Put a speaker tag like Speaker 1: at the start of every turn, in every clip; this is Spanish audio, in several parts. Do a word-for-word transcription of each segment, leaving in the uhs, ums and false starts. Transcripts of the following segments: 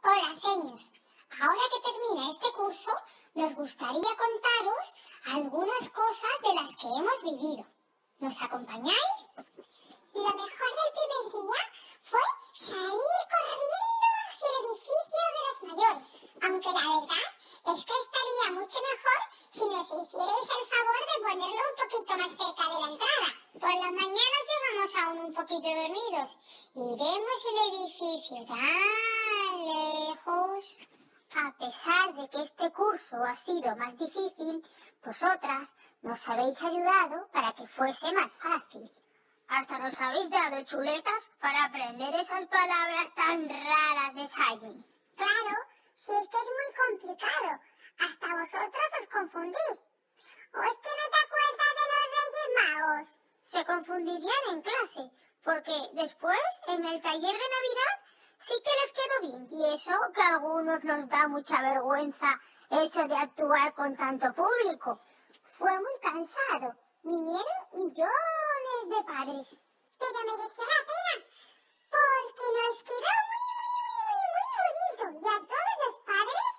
Speaker 1: Hola, seños. Ahora que termina este curso, nos gustaría contaros algunas cosas de las que hemos vivido. ¿Nos acompañáis?
Speaker 2: Lo mejor del primer día fue salir corriendo hacia el edificio de los mayores, aunque la verdad es que estaría mucho mejor si nos hicierais el favor de ponerlo un poquito más cerca de la entrada.
Speaker 1: Por las mañanas llegamos aún un poquito dormidos y vemos el edificio tan lejos. A pesar de que este curso ha sido más difícil, vosotras nos habéis ayudado para que fuese más fácil. Hasta nos habéis dado chuletas para aprender esas palabras tan raras de Science.
Speaker 2: Claro, si es que es muy complicado. Hasta vosotros os confundís. ¿O es que no te acuerdas de los Reyes Magos?
Speaker 1: Se confundirían en clase, porque después, en el taller de Navidad, sí que les quedó bien. Y eso que a algunos nos da mucha vergüenza, eso de actuar con tanto público. Fue muy cansado. Vinieron millones de padres.
Speaker 2: Pero mereció la pena, porque nos quedó muy, muy, muy, muy, muy bonito. Y a todos los padres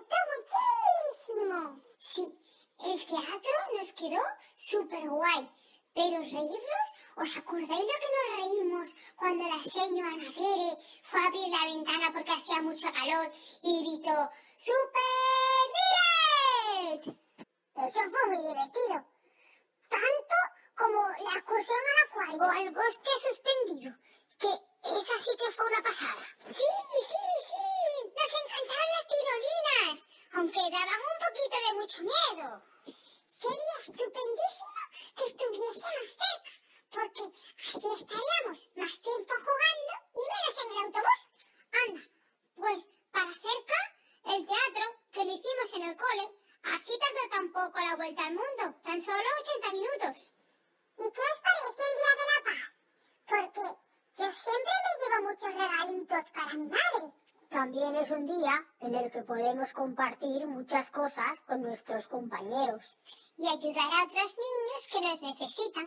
Speaker 2: les gustó muchísimo.
Speaker 1: Sí, el teatro nos quedó súper guay. Pero reírnos, ¿os acordáis lo que nos reímos cuando la señora Ana Tere fue a abrir la ventana porque hacía mucho calor y gritó ¡Super Direct!
Speaker 2: Eso fue muy divertido. Tanto como la excursión al acuario.
Speaker 1: O al bosque suspendido, que esa sí que fue una pasada.
Speaker 2: Sí, sí, sí.
Speaker 1: Nos encantaron las tirolinas, aunque daban un poquito de mucho miedo.
Speaker 2: Sería estupendísimo que estuviese más cerca, porque así estaríamos más tiempo jugando y menos en el autobús.
Speaker 1: Anda, pues para cerca, el teatro que lo hicimos en el cole, así tardó tampoco la vuelta al mundo, tan solo ochenta minutos.
Speaker 2: ¿Y qué os parece el Día de la Paz? Porque yo siempre me llevo muchos regalitos para mi madre.
Speaker 1: También es un día en el que podemos compartir muchas cosas con nuestros compañeros y ayudar a otros niños que nos necesitan.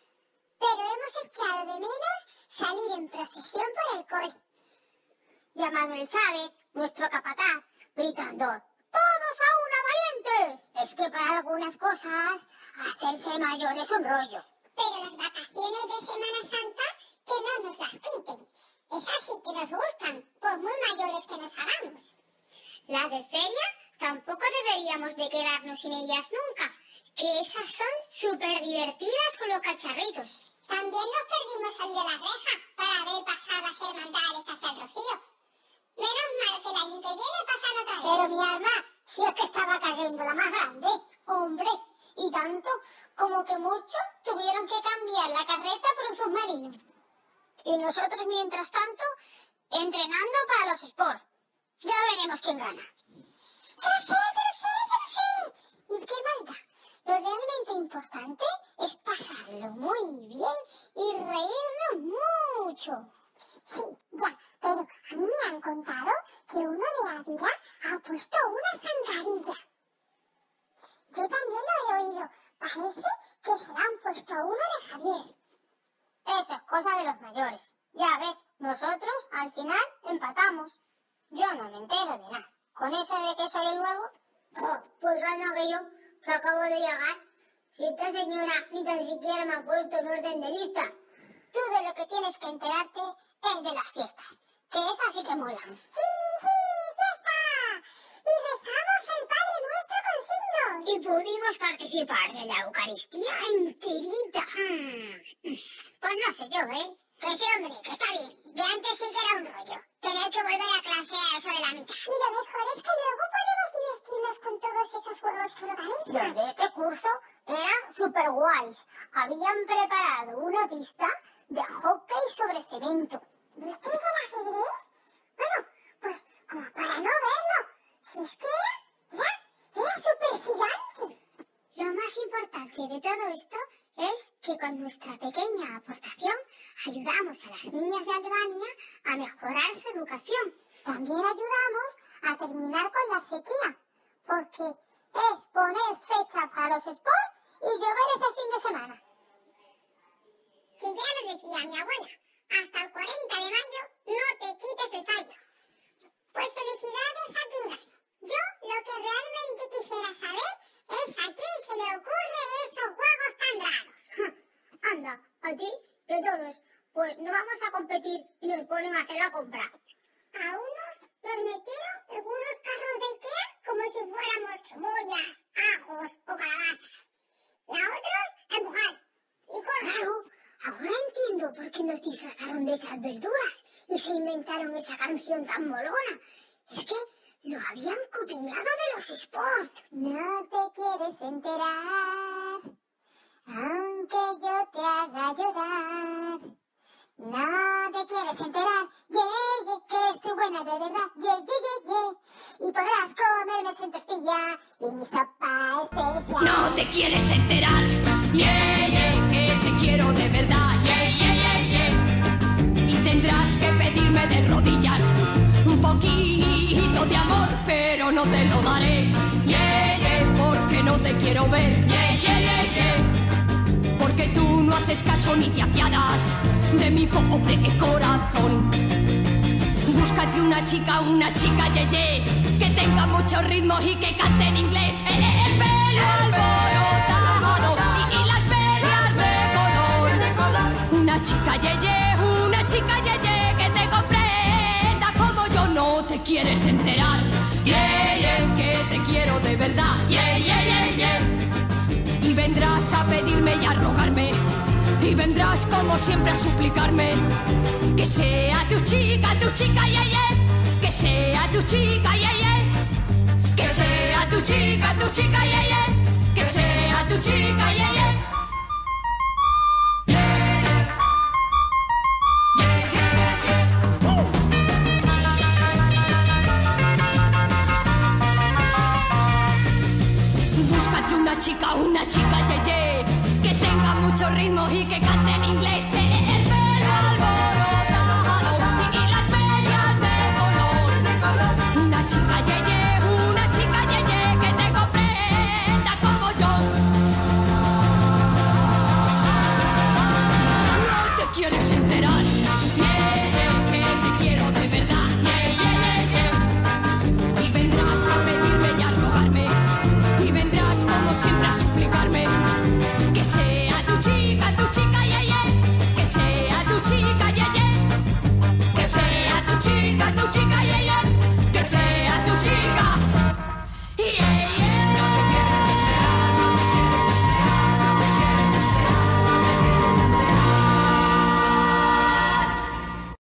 Speaker 2: Pero hemos echado de menos salir en procesión por el cole.
Speaker 1: Y a Manuel Chávez, nuestro capataz, gritando ¡Todos a una valientes! Es que para algunas cosas hacerse mayor es un rollo.
Speaker 2: Pero las vacaciones de Semana Santa, que no nos las quiten. Esas sí que nos gustan, por muy mayores que nos hagamos.
Speaker 1: La de feria tampoco deberíamos de quedarnos sin ellas nunca, que esas son súper divertidas con los cacharritos.
Speaker 2: También nos perdimos salir de la reja para ver pasar las hermandades hacia el Rocío. Menos mal que el año que viene pasan otra vez.
Speaker 1: Pero mi alma, si es que estaba cayendo la más grande. Hombre, y tanto como que muchos tuvieron que cambiar la carreta por un submarino. Y nosotros, mientras tanto, entrenando para los sports. Ya veremos quién gana.
Speaker 2: Yo sé, yo sé, yo sé.
Speaker 1: ¿Y qué más da? Lo realmente importante es pasarlo muy bien y reírnos mucho.
Speaker 2: Sí, ya, pero a mí me han contado que uno de Ávila ha puesto una zancadilla. Yo también lo he oído. Parece que se la han puesto a uno de Javier.
Speaker 1: Eso es cosa de los mayores. Ya ves, nosotros al final empatamos. Yo no me entero de nada. Con eso de que soy el nuevo, oh, pues anda que yo, que acabo de llegar. Si esta señora ni tan siquiera me ha puesto en orden de lista. Tú de lo que tienes que enterarte es de las fiestas, que esas sí que molan.
Speaker 2: ¡Sí, sí, fiesta! Y rezamos el Padre Nuestro con signos.
Speaker 1: Y pudimos participar de la Eucaristía enterita. Hmm. Pues no sé yo, ¿eh?
Speaker 2: Que sí, hombre, que está bien. De antes sí que era un rollo. Tener que volver a clase a eso de la mitad. Y lo mejor es que luego podemos divertirnos con todos esos juegos que organizan.
Speaker 1: Los de este curso eran súper guays. Habían preparado una pista de hockey sobre cemento.
Speaker 2: ¿Visteis el ajedrez? Bueno, pues como para no verlo. Si es que era, era, era súper gigante.
Speaker 1: Lo más importante de todo esto es que con nuestra pequeña aportación ayudamos a las niñas de Albania a mejorar su educación. También ayudamos a terminar con la sequía, porque es poner fecha para los sports y llover ese fin de semana.
Speaker 2: Si ya lo decía mi abuela, hasta el cuarenta de mayo no te quites el sayo. Pues feliz
Speaker 1: de todos. Pues no vamos a competir y nos ponen a hacer la compra.
Speaker 2: A unos los metieron en unos carros de Ikea como si fuéramos cebollas, ajos o calabazas. Y a otros a empujar. Y correr.
Speaker 1: Claro, ahora entiendo por qué nos disfrazaron de esas verduras y se inventaron esa canción tan molona. Es que lo habían copiado de los Sport.
Speaker 2: No te quieres enterar, aunque yo te haga llorar. No te quieres enterar, yeah, yeah, que estoy buena de verdad, yeah, yeah, yeah, yeah. Y podrás comerme sin tortilla y mi sopa especial.
Speaker 3: No te quieres enterar, yeah, yeah, que te quiero de verdad, yeah, yeah, yeah, yeah. Y tendrás que pedirme de rodillas un poquito de amor, pero no te lo daré, yeah, yeah, porque no te quiero ver, yeah, yeah, yeah, yeah. Porque tú no haces caso ni te apiadas de mi pobre corazón. Búscate una chica, una chica yeye, que tenga mucho ritmo y que cante en inglés. El, el pelo alborotado y, y las medias de color. Una chica yeye, una chica yeye, que te comprenda como yo. No te quieres enterar, yeah, yeah, que te quiero de verdad, yeah, yeah, yeah, yeah. Y vendrás a pedirme y a rogarme, y vendrás como siempre a suplicarme que sea tu chica, tu chica, yeah, yeah. Que sea tu chica, yeah, yeah. Que sea tu chica, tu chica, yeah, yeah. Que sea tu chica, yeah, yeah. Búscate una chica, una chica, ye, ye, que tenga mucho ritmo y que cante en inglés. Eh, eh,